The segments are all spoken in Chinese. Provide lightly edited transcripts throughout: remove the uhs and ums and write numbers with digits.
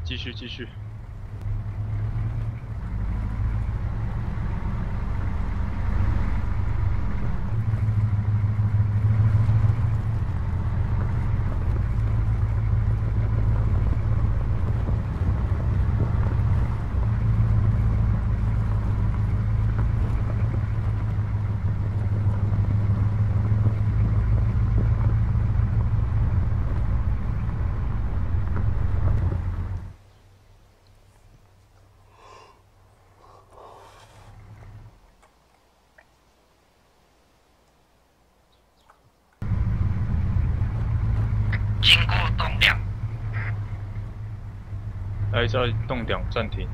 继续继续。 经过动量， 来在动两暂停。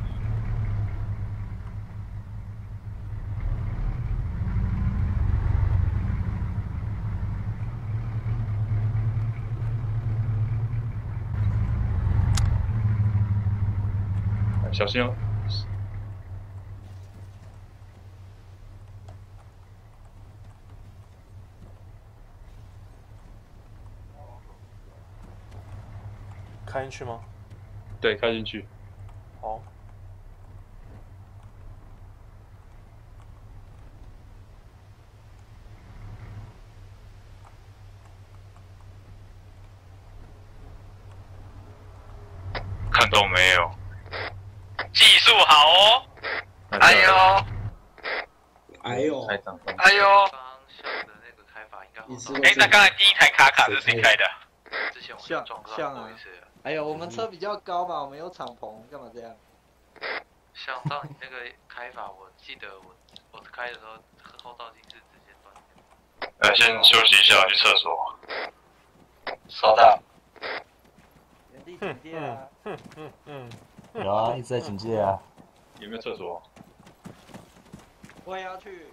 小心哦！ 开进去吗？ 对，开进去。 好。 看到没有？ 技术好哦。哎呦， 哎呦， 哎呦。 方向的那个开法应该好到。 那刚才第一台卡是谁开的？ 之前我们撞上过一次。 哎呦，我们车比较高嘛，我们有敞篷，干嘛这样？ 像到你那个开法，我记得我开的时候后照镜是直接断掉。 先休息一下，去厕所。 收到。 原地警戒啊！ 有啊，一直在警戒啊。 有没有厕所？ 我也要去。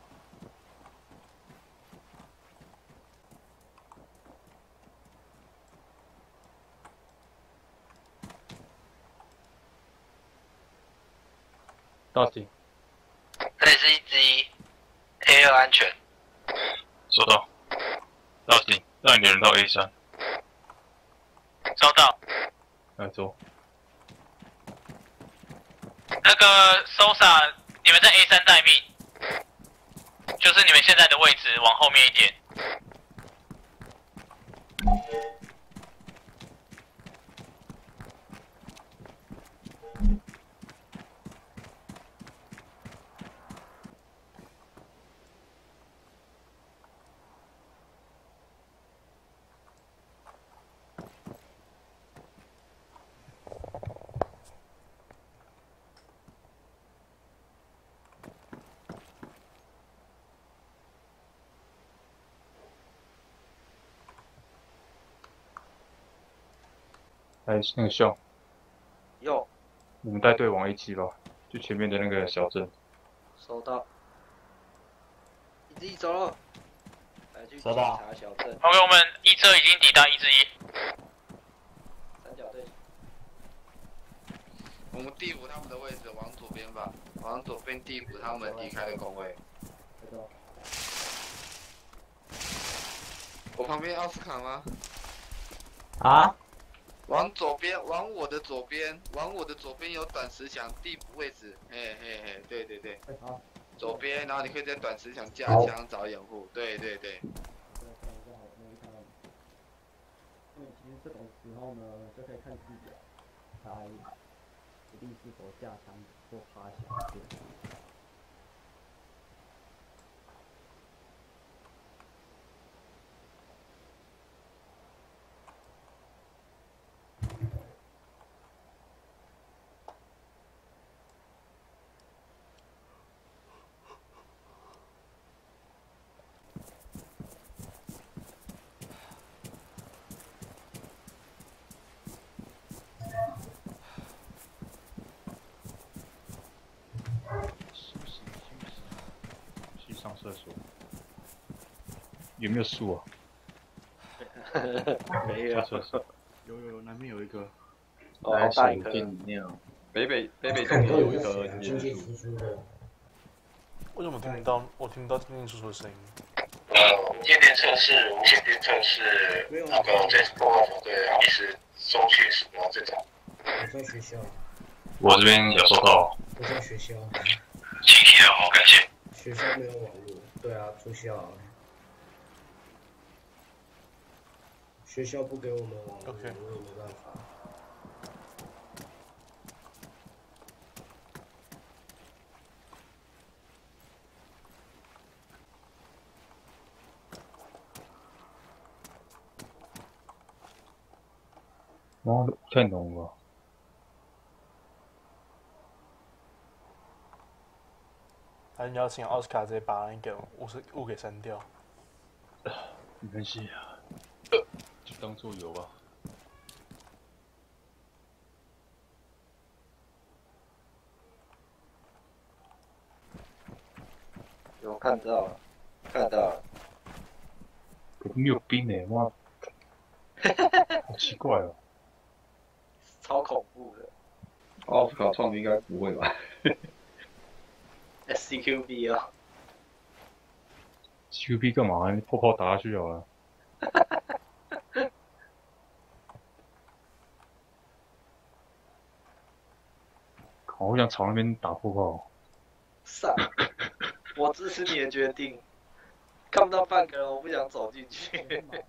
到底。 这里是1-1 ，A2 安全。 收到。到底，让你的人到 A3。 收到。 来走。 那个 Sosa， 你们在 A3 待命，就是你们现在的位置，往后面一点。 来，那个秀。 有。 你们带队往A7吧，就前面的那个小镇。 收到。1-1走了。来去收到。 查小镇。 OK， 我们一车已经抵达1-1。 三角队。 我们地府他们的位置往左边吧，往左边地府他们离开的空位。我旁边奥斯卡吗？ 啊？ 往左边，往我的左边，往我的左边有短石墙地府位置，嘿嘿嘿，对对对。 好。 左边，然后你可以在短石墙架枪找掩护，对对对。 其实这种时候呢，就可以看自己他决定是否架枪或发小剑。 上厕所。有没有树啊？ 没有。 厕所。 有，南面有一个。 哦，好大一颗。 北中间有一个进进出出的。 为什么听不到？我听不到进进出出的声音。 间谍测试，无线电测试，那个这波对，一时收讯什么这种。 我在学校。 我这边有收到。 我在学校。 请提的好，感谢。 学校没有网络。对啊，住校。学校不给我们网络，我也没办法。 然后太浓了。 还是你要请奥斯卡直接把那个物给删掉？ 没关系啊，就当做有吧。 有看到了，看到了。 可是没有兵诶，哇，好奇怪哦。 超恐怖的。 奥斯卡创应该不会吧 ？SCQB 哦。 CQB 干嘛？你破炮打下去好了。好想朝那边打破炮。 上，我支持你的决定。看不到半个人，我不想走进去。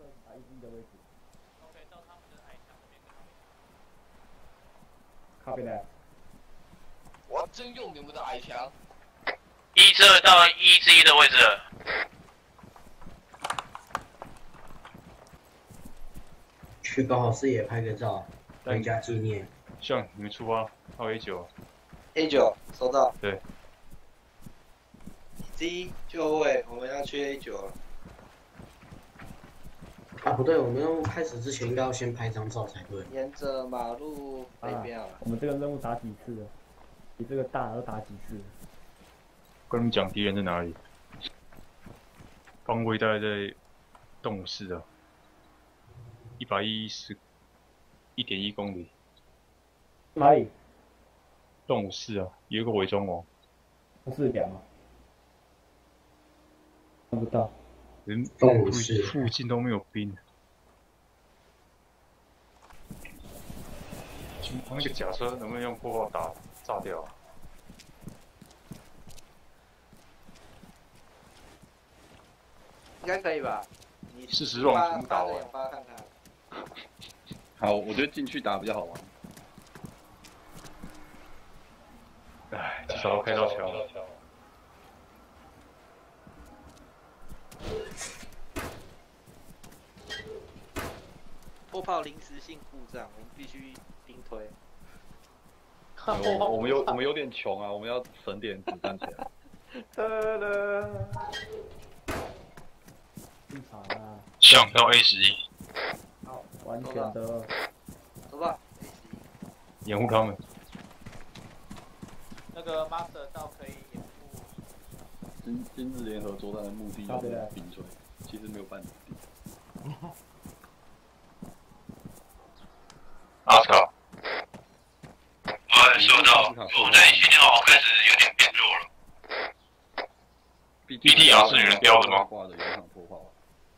靠边来。 我要征用你们的矮墙。 1-2到1-1的位置了。 去刚好视野拍个照，回家纪念。 像你们出发，到 A9。 A9 收到。 对。 1就位，我们要去 A9 了。 啊，不对，我们要开始之前应该要先拍张照才对。 沿着马路北边啊。 我们这个任务打几次了？比这个大要打几次？ 跟你们讲敌人在哪里？方位大概在动物市啊，110.1公里。 哪里？ 动物市啊，有一个伪装网。 是两啊。看不到。 附近都没有兵。那个假车能不能用破炮打炸掉啊？ 应该可以吧？你 40round全部打完。 发看看。 好，我觉得进去打比较好玩。 唉，至少要开到桥。 破炮临时性故障，我们必须兵推。 我们有点穷啊，我们要省点子弹钱。 进场啊！ 向到 A11。 好，完全的。 走吧。 掩护他们。 那个 Master 到可以掩护。 今日联合作战的目的就是冰水，其实没有半点地。 阿斯卡。收到。我们在7点好开始有点变弱了。BTR 是你们标的吗？ 挂的原厂破炮。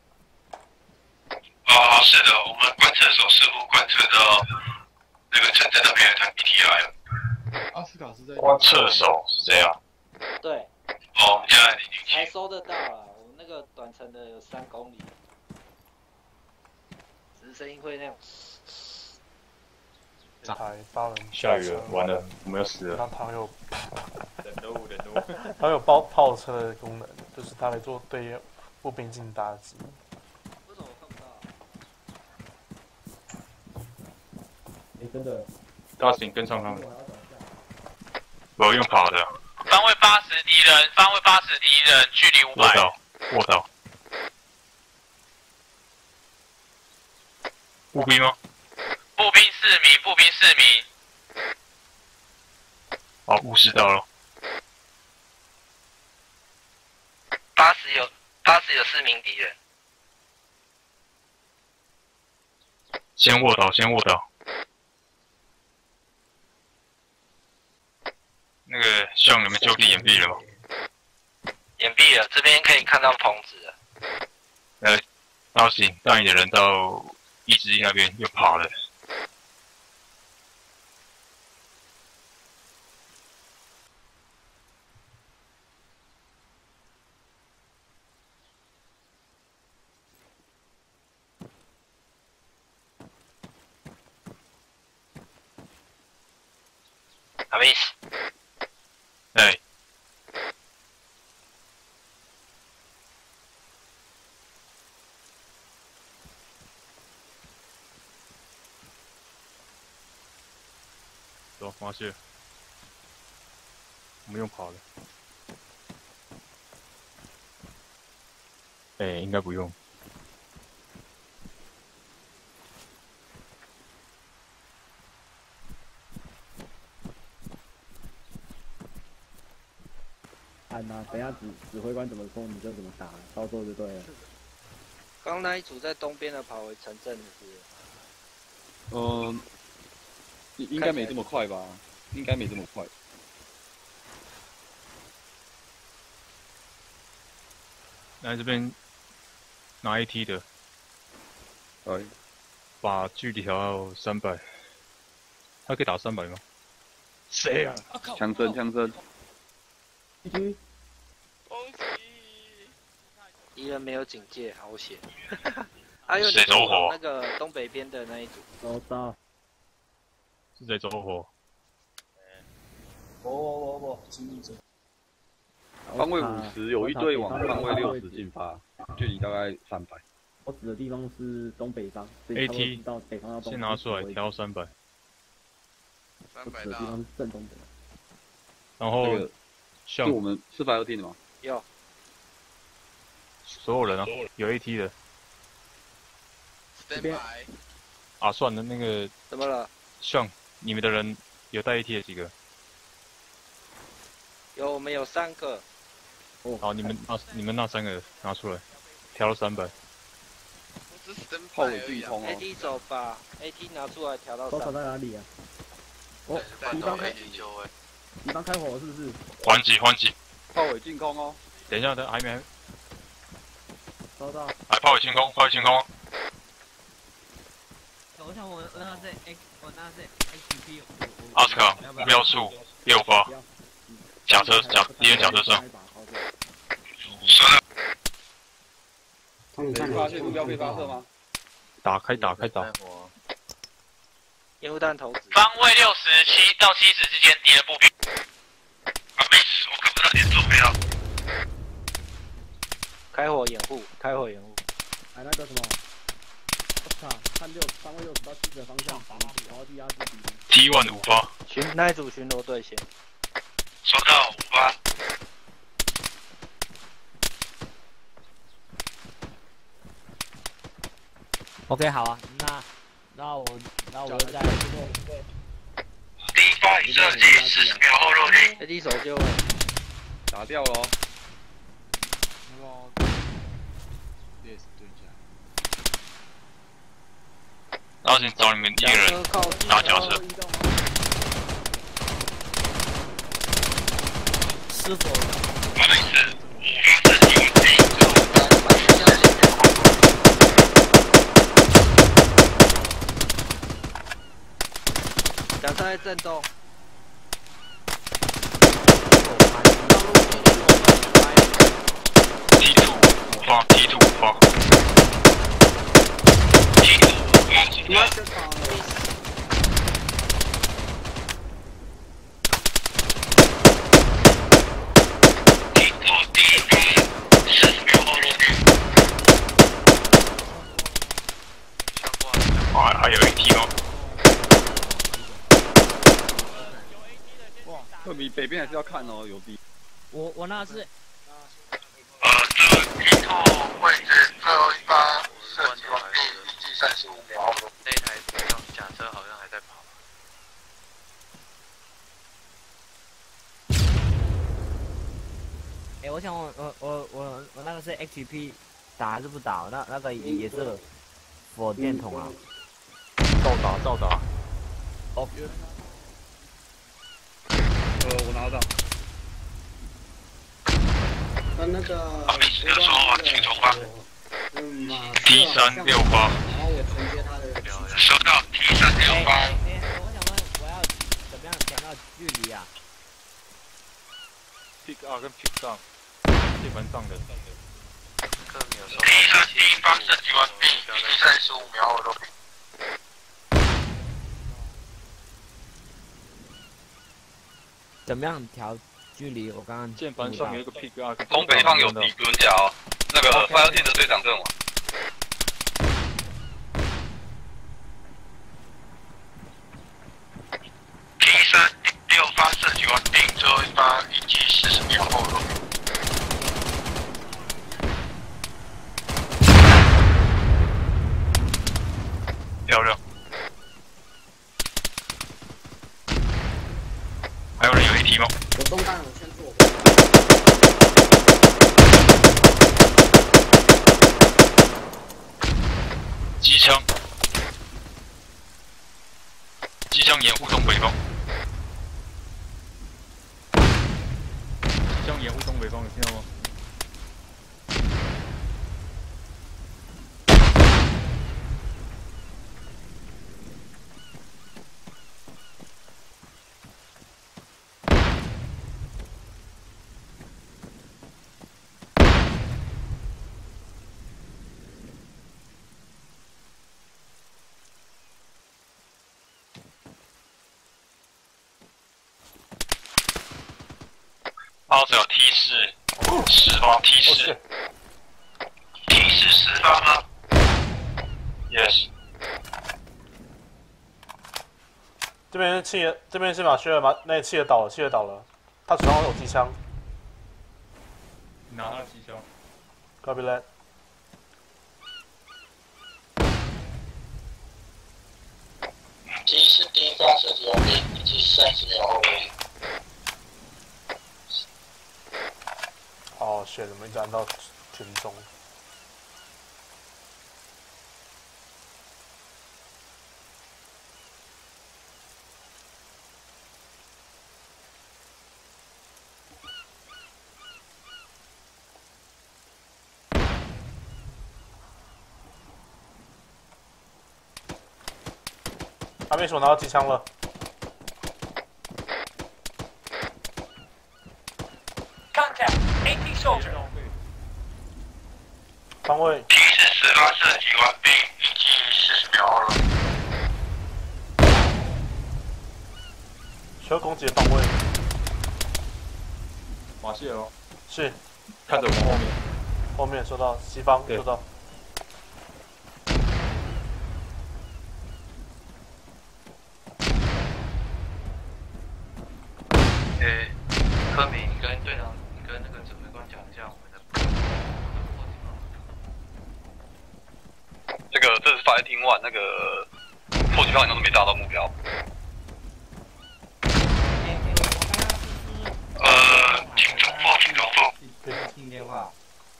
是的，我们观测手似乎观测到那个城镇那边有台 BTR 了。 阿斯卡是在观测手是这样。 对。 哦，我们现在已经还收得到了，我们那个短程的有3公里，只是声音会那样。 这台8人下雨了，完了，我们要死了。 那它有，它有炮车的功能，就是它来做对步兵进行打击。 为什么我看不到？ 真的。 大警跟上他们。我要用跑的。 方位80敌人，方位80敌人，距离500。 卧倒。步兵吗？ 步兵4名，步兵4名。 好，误视到了。 80有4名敌人。 先卧倒，先卧倒。那个向你们就地掩蔽了吗？ 掩蔽了，这边可以看到棚子了。 大行带你的人到1-1那边又爬了。 阿威斯，哎， 走，马血，我们用跑的。应该不用。 按啊，等一下指挥官怎么说你就怎么打，操作就对了。 刚那一组在东边的跑回城镇的是？ 应该没这么快吧？应该没这么快。 来这边拿AT 的，把距离调到300，他可以打300吗？谁啊？ 枪声，枪声。 敌人没有警戒，好险。还有谁走火？ 那个东北边的那一组。 收到。 是谁走火？ 我，经历者。 方位50有一队往方位60进发，距离大概300。 我指的地方是东北方 ，AT 到北方到东。 先拿出来调到300。 我指的地方是正东北。 然后像是我们420定的吗？ 有。 所有人啊，有 AT 的。 这边啊，算了，那个怎么了？ 像你们的人有带 AT 的几个？ 有，我们有3个。 好，你们那3个拿出来，调到300。 炮尾进攻哦。 AT 走吧 ，AT 拿出来调到300。 多少在哪里啊？哦，敌方开火是不是？ 还击。 炮尾进攻哦。 等一下，还没。 收到。 来，炮尾进攻。 我想我那是 XP， 奥斯卡，目标数6发，敌人甲车上。 发现目标被发射吗？ 打开。 烟雾弹投掷。 方位67到70之间，敌人步兵。啊，没事，我看不到你的坐标。 开火掩护。 那个什么，看方位60到70的方向，然后去压制敌人。 T1 5发。 那一组巡逻队先。 收到5发。 OK， 好啊，那我就在。 第一发已射击，40秒后落地。 AT 手就打掉了哦。 然后先找你们1个人打脚车。 是否？ 我的意思，5发射击完毕。 甲车在震动。 T2 5发，T2 5发。T2 5发。还有一梯哦。 特别北边还是要看哦，有敌。 我那是。 这T2位置最后一发射击完毕，预计35秒。 那台甲车好像还在跑。 我想我那个是 HP 打还是不打？那个也是火箭筒啊。 照打。 哦。 我拿到。 那个。 要说话，请从吧。T3 6发。 然后我承接他的。 收到 T3 6发。 我想问，我要怎么样调到距离啊 ？Pick 2跟 Pick 上，键盘上的。 T3 第一发射击完毕，预计35秒后落地。 怎么样调距离？我刚刚键盘上有一个 pick up。 东北方有敌轮甲哦，那个 Fire Team 的队长阵亡。 P36发射击完毕，最后一发预计40秒后落。漂亮。还有人有AT吗？ 我东弹，我先做。 机枪，机枪掩护东北方。 机枪掩护东北方，有听到吗？ 包子有 T4 10发 T4， T4 10发吗 ？Yes。 这边是企鹅，这边是马歇尔吗？那企鹅倒了，企鹅倒了，他手上有机枪。 拿他的机枪。 Copy that。 T4第一发射击完毕，预计30秒后落。 哦，选怎么一直按到群中？阿妹说拿到机枪了。 Contact AT soldier。 方位。 T4 10发射击完毕，预计40秒后落。 需要攻击的方位。 马歇尔。 是。 看着我们后面。 后面收到，西方收到。 科明，你跟队长，你跟那个指挥官讲一下，我们的。 这是 Fire Team 1，那个迫击炮应该都没炸到目标。 请重复，请重复。 听电话。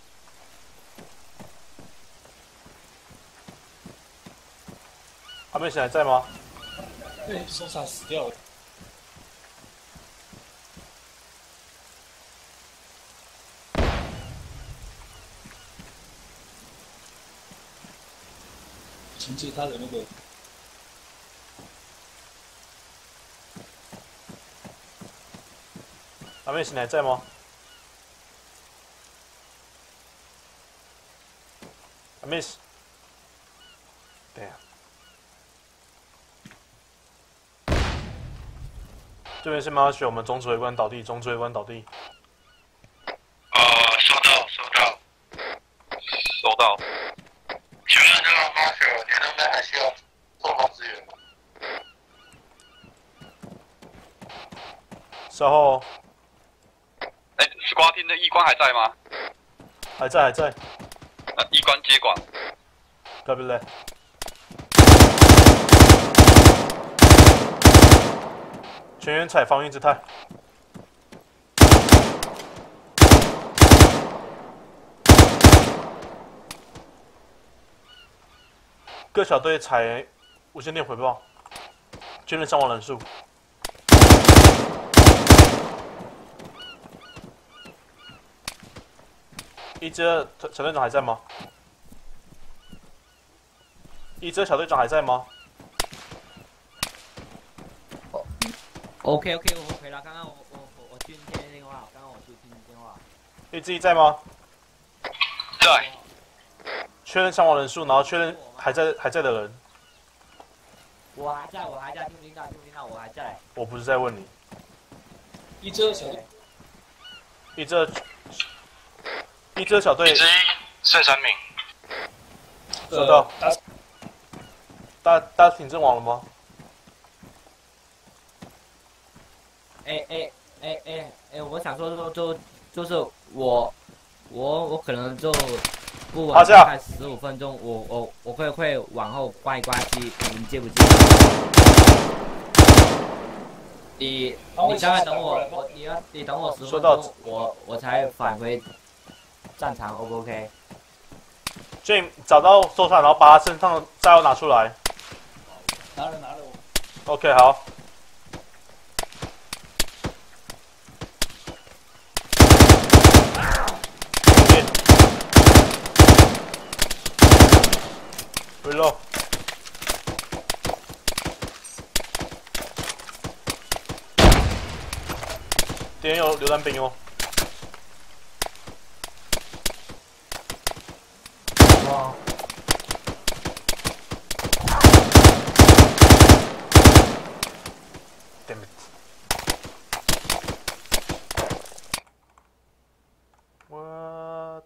阿妹现在在吗？ 对，手上死掉了。承接他的那个。 阿妹现在在吗？阿妹，对呀。这边是马雪，我们总指挥官倒地，总指挥官倒地。 收到，收到， 收到。 请问这个马雪，你那边还需要后方支援吗？ 稍后。 史瓜厅的医官还在吗？ 还在，还在。 医官接管。 Copy that。全员采防御姿态。各小队采无线电回报，军人伤亡人数。1-2小队长还在吗？1-2小队长还在吗？ OK， 我回了。刚刚我去听电话，刚刚我去听电话。 1-1在吗？ 在。 确认伤亡人数，然后确认还在的人。 我还在，听不听到？我还在。 我不是在问你。 一支小队， 一支小队剩3名。 收到。大家挺阵亡了吗？ 我想说就是我可能就不晚大概15分钟，我会往后关一关机，你们接不接？你大概等我，你等我10分钟，我才返回战场 ，O 不 OK？Jim 找到收上，然后把他身上的炸药拿出来。 拿了。 OK， 好。Reload。敌人有榴弹兵哦。哇！ Damn it！ What？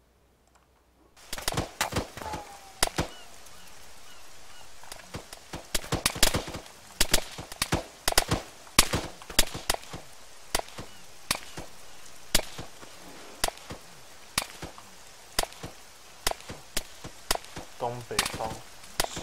东北方40。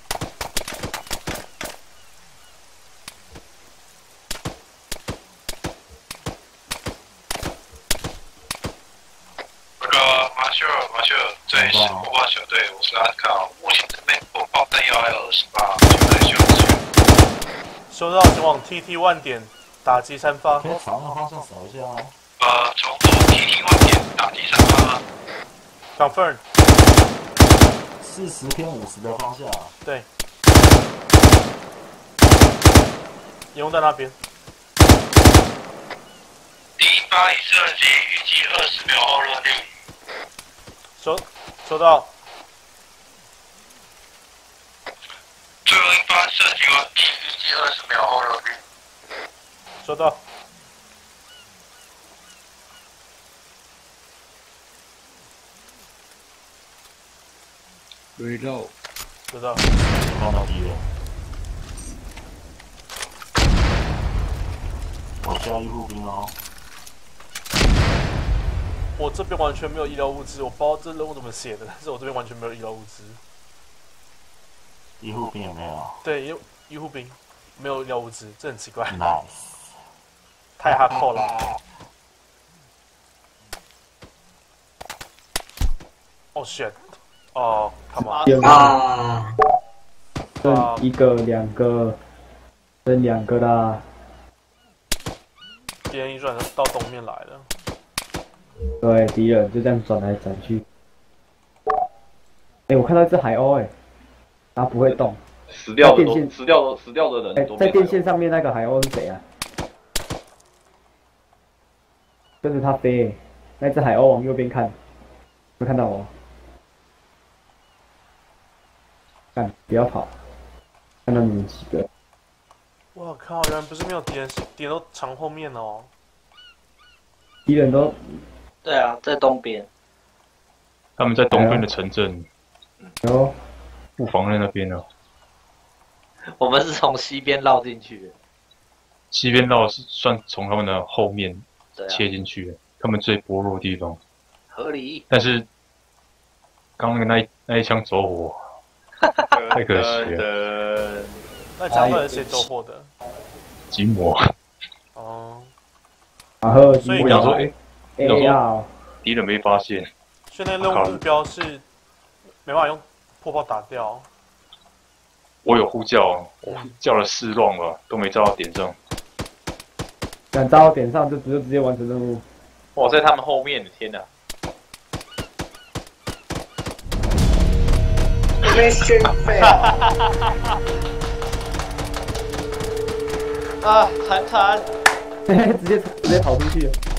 马修尔，这里是火炮小队，我是阿卡，目前这边火炮弹药还有28，现在需要支援。 收到，前往 TT 1点，打击3发。 可以朝那个方向扫一下啊。 重复 TT 1点，打击3发。 Confirm。 40偏50的方向。 对。烟雾在那边。 第一发已射击，预计20秒后落地。 收到。 最后一发射击完毕，预计20秒后落地。 收到。 Reload。 收到。 看到敌人。我需要医护兵哦。 我这边完全没有医疗物资，我不知道这任务怎么写的，但是我这边完全没有医疗物资。 医护兵有没有？ 对，医护兵没有医疗物资，这很奇怪。 Nice。 太哈扣了。哦 shit！ 哦，干嘛？ 啊！剩1个、2个，剩2个啦。 敌人一转到东面来了。 对，敌人就这样转来转去。我看到一只海鸥，它不会动。 死掉的人都。 在电线上面那个海鸥是谁啊？跟着它飞，那只海鸥往右边看，有看到我？看，不要跑，看到你们几个。 我靠，原来不是没有敌人，敌人都藏后面哦。 敌人都。 对啊，在东边。 他们在东边的城镇。 有。 布防在那边呢。 我们是从西边绕进去的。 西边绕是算从他们的后面切进去的，他们最薄弱的地方。 合理。 但是刚那一枪走火，太可惜了。 那枪到底是谁走火的？ 吉摩。 哦。 然后所以我想说，敌人没发现。 现在任务目标是没办法用破炮打掉。 我有呼叫，我叫了4 round 吧，都没炸到点上。 想炸到点上就直接完成任务。 我在他们后面，天哪 ！Mission fail。 啊，惨！ 直接跑出去了。